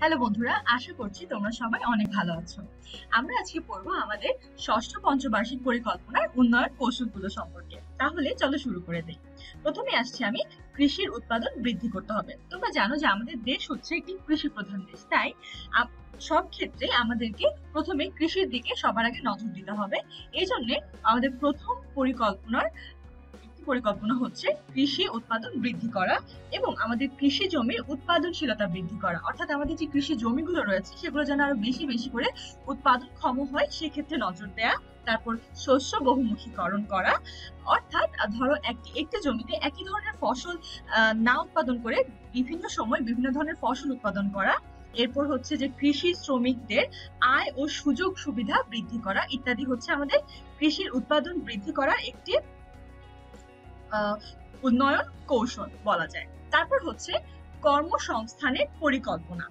Hello বন্ধুরা, আশা করছি তোমরা সবাই অনেক ভালো আছো। আমরা আজকে পড়বো আমাদের ষষ্ঠ পঞ্চবার্ষিক পরিকল্পনার উন্নয়ন কৌশলগুলো সম্পর্কে। তাহলে চলো শুরু করে দেই। প্রথমে আসছি আমি, কৃষির উৎপাদন বৃদ্ধি করতে হবে। তোমরা জানো যে আমাদের দেশ হচ্ছে একটি কৃষি প্রধান দেশ, তাই সব ক্ষেত্রে আমাদেরকে প্রথমে কৃষির দিকে সবার আগে নজর দিতে হবে। এই জন্য আমাদের প্রথম পরিকল্পনা হচ্ছে কৃষি উৎপাদন বৃদ্ধি করা এবং আমাদের কৃষি জমির উৎপাদনশীলতা বৃদ্ধি করা, অর্থাৎ আমাদের যে কৃষি জমিগুলো রয়েছে সেগুলো যেন আরো বেশি বেশি করে উৎপাদনক্ষম হয় সেক্ষেত্রে নজর দেয়া। তারপর শস্য বহুমুখীকরণ করা, অর্থাৎ ধরো একটি জমিতে একই ধরনের ফসল না উৎপাদন করে বিভিন্ন সময় বিভিন্ন ধরনের ফসল উৎপাদন করা। এরপর হচ্ছে যে কৃষি শ্রমিকদের আয় ও সুযোগ সুবিধা বৃদ্ধি করা ইত্যাদি হচ্ছে আমাদের কৃষির উৎপাদন বৃদ্ধি করার একটি উন্নয়ন কৌশল বলা যায়। তারপর হচ্ছে কর্মসংস্থানের পরিকল্পনা।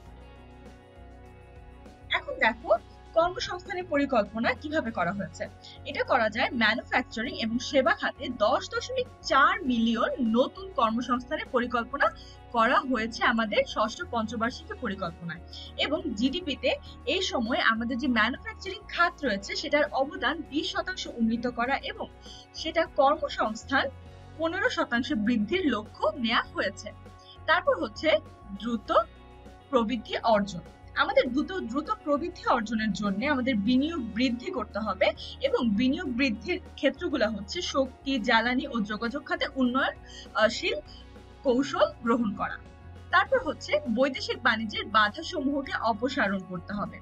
এখন দেখো কর্মসংস্থানের পরিকল্পনা কিভাবে করা হয়েছে। এটা করা যায় ম্যানুফ্যাকচারিং এবং সেবা খাতে 10.4 মিলিয়ন নতুন কর্মসংস্থানের পরিকল্পনা করা হয়েছে আমাদের ষষ্ঠ পঞ্চবার্ষিকী পরিকল্পনায়। এবং জিডিপিতে এই সময় আমাদের যে ম্যানুফ্যাকচারিং খাত রয়েছে সেটার অবদান 20% উন্নীত করা এবং সেটা কর্মসংস্থান 15% বৃদ্ধির লক্ষ্য নেওয়া হয়েছে। তারপর হচ্ছে দ্রুত প্রবৃদ্ধি অর্জন। আমাদের দ্রুত প্রবৃদ্ধি অর্জনের জন্য আমাদের বিনিয়োগ বৃদ্ধি করতে হবে এবং বিনিয়োগ বৃদ্ধির ক্ষেত্রগুলো হচ্ছে শক্তি, জ্বালানি ও যোগাযোগ খাতে উন্নয়নশীল কৌশল গ্রহণ করা। তারপর হচ্ছে বৈদেশিক বাণিজ্যের বাধা সমূহকে অপসারণ করতে হবে।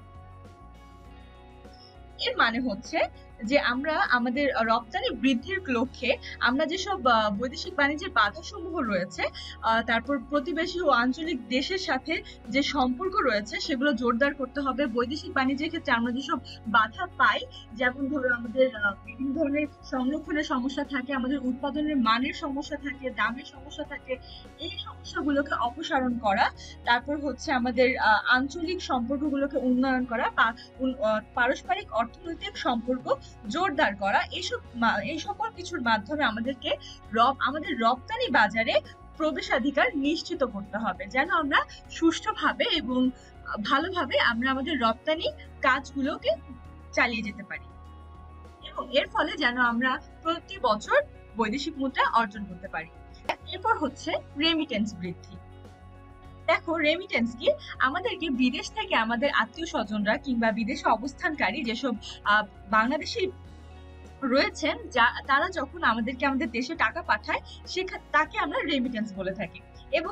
এর মানে হচ্ছে যে আমরা আমাদের রপ্তানি বৃদ্ধির লক্ষ্যে আমরা যেসব বৈদেশিক বাণিজ্যের বাধা সমূহ রয়েছে, তারপর প্রতিবেশী ও আঞ্চলিক দেশের সাথে যে সম্পর্ক রয়েছে সেগুলো জোরদার করতে হবে। বৈদেশিক বাণিজ্যের ক্ষেত্রে আমরা যেসব বাধা পাই, যেমন ধরো আমাদের বিভিন্ন ধরনের সংরক্ষণের সমস্যা থাকে, আমাদের উৎপাদনের মানের সমস্যা থাকে, দামের সমস্যা থাকে, এই সমস্যাগুলোকে অপসারণ করা। তারপর হচ্ছে আমাদের আঞ্চলিক সম্পর্কগুলোকে উন্নয়ন করা, পারস্পরিক অর্থনৈতিক সম্পর্ক জোরদার করা। এই সকল কিছুর মাধ্যমে আমাদের রপ্তানি বাজারে প্রবেশাধিকার নিশ্চিত করতে হবে, যেন আমরা সুষ্ঠুভাবে এবং ভালোভাবে আমরা আমাদের রপ্তানি কাজগুলোকে চালিয়ে যেতে পারি এবং এর ফলে যেন আমরা প্রতি বছর বৈদেশিক মুদ্রা অর্জন করতে পারি। এরপর হচ্ছে রেমিটেন্স বৃদ্ধি। দেখো, রেমিটেন্স কি? আমাদেরকে বিদেশ থেকে আমাদের আত্মীয় স্বজনরা কিংবা বিদেশে অবস্থানকারী যেসব বাংলাদেশি রয়েছেন, তারা যখন আমাদের দেশে টাকা পাঠায় তাকে আমরা রেমিটেন্স বলে থাকি। এবং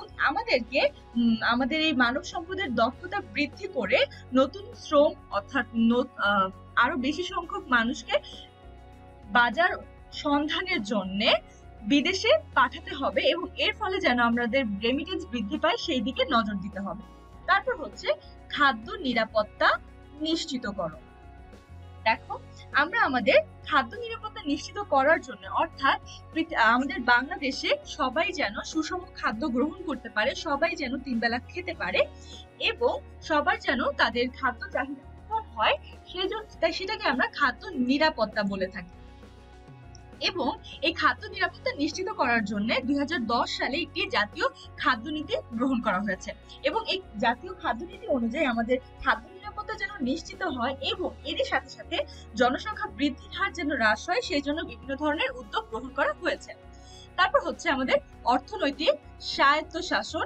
আমাদের এই মানব সম্পদের দক্ষতা বৃদ্ধি করে নতুন শ্রম, অর্থাৎ আরো বেশি সংখ্যক মানুষকে বাজার সন্ধানের জন্য বিদেশে পাঠাতে হবে এবং এর ফলে যেন আমাদের রেমিটেন্স বৃদ্ধি পায় সেই দিকে নজর দিতে হবে। তারপর হচ্ছে খাদ্য নিরাপত্তা নিশ্চিতকরণ। দেখো, আমরা আমাদের খাদ্য নিরাপত্তা নিশ্চিত করার জন্য, অর্থাৎ আমাদের বাংলাদেশে সবাই যেন সুষম খাদ্য গ্রহণ করতে পারে, সবাই যেন 3 বেলা খেতে পারে এবং সবার যেন তাদের খাদ্য চাহিদা পূরণ হয়, সেটাকে আমরা খাদ্য নিরাপত্তা বলে থাকি। এবং এই খাদ্য নিরাপত্তা নিশ্চিত করার জন্য 2010 সালে একটি জাতীয় খাদ্য নীতি গ্রহণ করা হয়েছে এবং এই জাতীয় খাদ্য নীতি অনুযায়ী আমাদের খাদ্য নিরাপত্তা যেন নিশ্চিত হয় এবং এর সাথে সাথে জনসংখ্যা বৃদ্ধির হার যেন হ্রাস হয়, সেই জন্য বিভিন্ন ধরনের উদ্যোগ গ্রহণ করা হয়েছে। তারপর হচ্ছে আমাদের অর্থনৈতিক স্বায়ত্তশাসন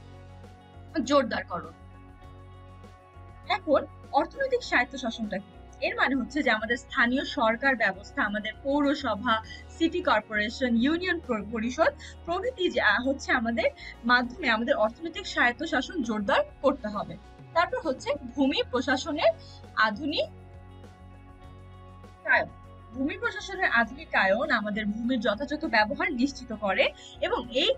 জোরদারকরণ। এখন অর্থনৈতিক স্বায়ত্তশাসনটা কি? এর মানে হচ্ছে যে আমাদের স্থানীয় সরকার ব্যবস্থা, আমাদের পৌরসভা, সিটি কর্পোরেশন, ইউনিয়ন পরিষদ প্রভৃতি হচ্ছে আমাদের মাধ্যমে আমাদের অর্থনৈতিক স্বায়ত্তশাসন জোরদার করতে হবে। তারপর হচ্ছে ভূমি প্রশাসনের আধুনিকায়ন। ভূমি প্রশাসনের আধুনিকায়ন আমাদের ভূমির যথাযথ ব্যবহার নিশ্চিত করে এবং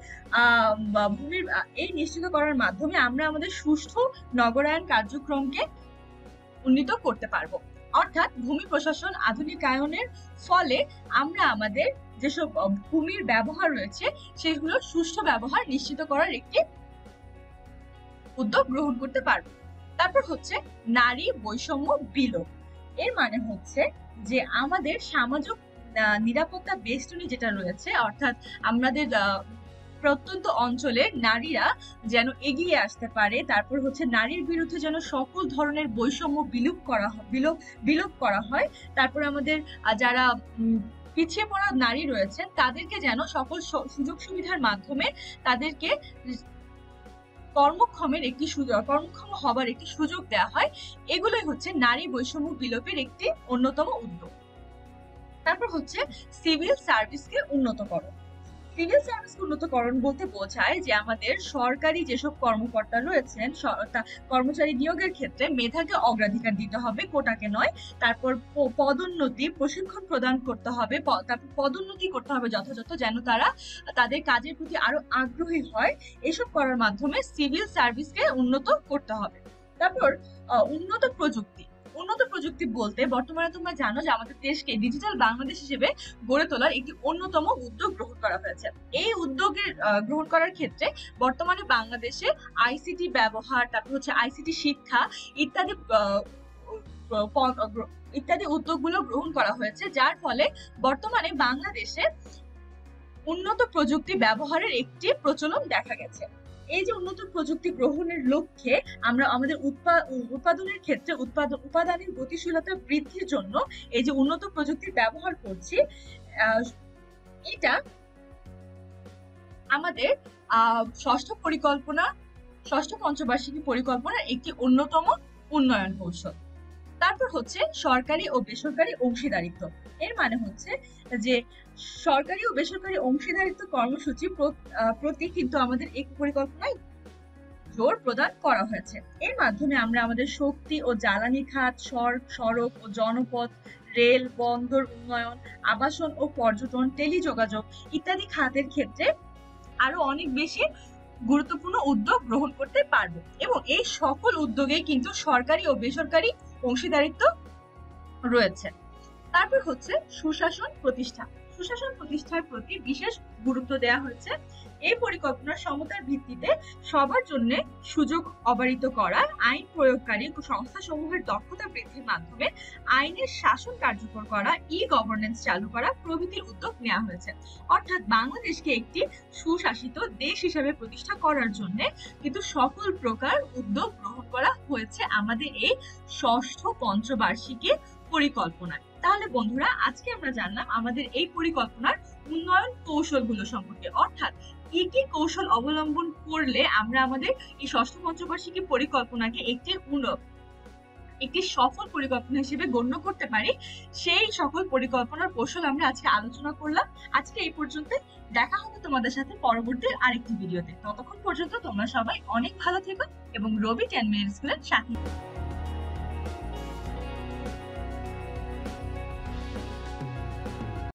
এই নিশ্চিত করার মাধ্যমে আমরা আমাদের সুষ্ঠু নগরায়ন কার্যক্রমকে উন্নীত করতে পারবো। অর্থাৎ ভূমি প্রশাসন আধুনিকায়নের ফলে আমরা আমাদের যেসব ভূমির ব্যবহার রয়েছে সেগুলোর সুষ্ঠু ব্যবহার নিশ্চিত করার একটি উদ্যোগ গ্রহণ করতে পারবো। তারপর হচ্ছে নারী বৈষম্য বিলোপ। এর মানে হচ্ছে যে আমাদের সামাজিক নিরাপত্তা বেষ্টনী যেটা রয়েছে, অর্থাৎ আমাদের প্রত্যন্ত অঞ্চলের নারীরা যেন এগিয়ে আসতে পারে, তারপর হচ্ছে নারীর বিরুদ্ধে যেন সকল ধরনের বৈষম্য বিলোপ করা হয়, তারপর আমাদের যারা পিছিয়ে পড়া নারী রয়েছেন তাদেরকে যেন সকল সুযোগ সুবিধার মাধ্যমে তাদেরকে কর্মক্ষম হবার একটি সুযোগ দেওয়া হয়। এগুলোই হচ্ছে নারী বৈষম্য বিলোপের একটি অন্যতম উদ্যোগ। তারপর হচ্ছে সিভিল সার্ভিসকে উন্নতকরণ। সিভিল সার্ভিস উন্নতকরণ বলতে বোঝায় যে আমাদের সরকারি যেসব কর্মকর্তা রয়েছেন, কর্মচারী নিয়োগের ক্ষেত্রে মেধাকে অগ্রাধিকার দিতে হবে, কোটাকে নয়। তারপর পদোন্নতি, প্রশিক্ষণ প্রদান করতে হবে, তারপর পদোন্নতি করতে হবে যথাযথ, যেন তারা তাদের কাজের প্রতি আরো আগ্রহী হয়। এসব করার মাধ্যমে সিভিল সার্ভিসকে উন্নত করতে হবে। তারপর উন্নত প্রযুক্তি বলতে বর্তমানে তোমরা জানো যে আমাদের দেশকে ডিজিটাল বাংলাদেশ হিসেবে গড়ে তোলার একটি অন্যতম উদ্যোগ গ্রহণ করা হয়েছে। এই উদ্যোগের গ্রহণ করার ক্ষেত্রে বর্তমানে বাংলাদেশে আইসিটি ব্যবহার, তারপর হচ্ছে আইসিটি শিক্ষা ইত্যাদি উদ্যোগগুলো গ্রহণ করা হয়েছে, যার ফলে বর্তমানে বাংলাদেশে উন্নত প্রযুক্তি ব্যবহারের একটি প্রচলন দেখা গেছে। এই যে উন্নত প্রযুক্তি গ্রহণের লক্ষ্যে আমরা আমাদের উৎপাদনের ক্ষেত্রে উপাদানের গতিশীলতা বৃদ্ধির জন্য এই যে উন্নত প্রযুক্তির ব্যবহার করছি, এটা আমাদের ষষ্ঠ পঞ্চবার্ষিকী পরিকল্পনার একটি অন্যতম উন্নয়ন কৌশল। তারপর হচ্ছে সরকারি ও বেসরকারি অংশীদারিত্ব। এর মানে হচ্ছে যে সরকারি ও বেসরকারি অংশীদারিত্ব কর্মসূচি প্রতি কিন্তু আমাদের এই পরিকল্পনায় জোর প্রদান করা হয়েছে। এর মাধ্যমে আমরা আমাদের শক্তি ও জ্বালানি খাত, সড়ক ও জনপথ, রেল, বন্দর উন্নয়ন, আবাসন ও পর্যটন, টেলিযোগাযোগ ইত্যাদি খাতের ক্ষেত্রে আরো অনেক বেশি গুরুত্বপূর্ণ উদ্যোগ গ্রহণ করতে পারবো, এবং এই সকল উদ্যোগে কিন্তু সরকারি ও বেসরকারি অংশীদারিত্ব রয়েছে। তারপর হচ্ছে সুশাসন প্রতিষ্ঠার প্রতি বিশেষ গুরুত্ব দেওয়া হয়েছে। এই পরিকল্পনার সমতার ভিত্তিতে সবার জন্য সুযোগ অবারিত করা, আইন প্রয়োগকারী সংস্থা সমূহের দক্ষতা বৃদ্ধির মাধ্যমে আইনের শাসন কার্যকর করা, গভর্নেন্স চালু করা প্রভৃতির উদ্যোগ নেওয়া হয়েছে। অর্থাৎ বাংলাদেশকে একটি সুশাসিত দেশ হিসেবে প্রতিষ্ঠা করার জন্য কিন্তু সকল প্রকার উদ্যোগ গ্রহণ করা হয়েছে আমাদের এই ষষ্ঠ পঞ্চবার্ষিকী পরিকল্পনায়। তাহলে বন্ধুরা, আজকে আমরা জানলাম আমাদের এই পরিকল্পনার উন্নয়ন কৌশলগুলো সম্পর্কে, অর্থাৎ কি কি কৌশল অবলম্বন করলে আমরা আমাদের এই ষষ্ঠ পঞ্চবার্ষিকী পরিকল্পনাকে একটি সফল পরিকল্পনা হিসেবে গণ্য করতে পারি। সেই সকল পরিকল্পনার কৌশল আমরা আজকে আলোচনা করলাম। আজকে এই পর্যন্ত, দেখা হবে তোমাদের সাথে পরবর্তী আরেকটি ভিডিওতে। ততক্ষণ পর্যন্ত তোমরা সবাই অনেক ভালো থেকো এবং রবি 10 মিনিট স্কুলের সাথে।